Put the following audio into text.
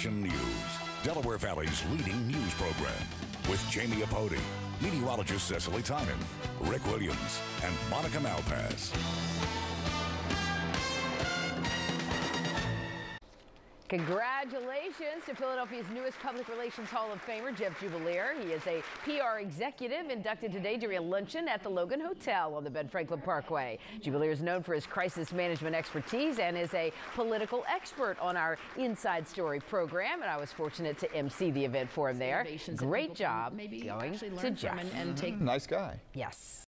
Action News, Delaware Valley's leading news program, with Jamie Apodi, meteorologist Cecily Tynan, Rick Williams, and Monica Malpass. Congratulations to Philadelphia's newest Public Relations Hall of Famer, Jeff Jubileer. He is a PR executive inducted today during a luncheon at the Logan Hotel on the Ben Franklin Parkway. Jubileer is known for his crisis management expertise and is a political expert on our Inside Story program, and I was fortunate to MC the event for him there. Great job going to Jeff. Nice guy. Yes.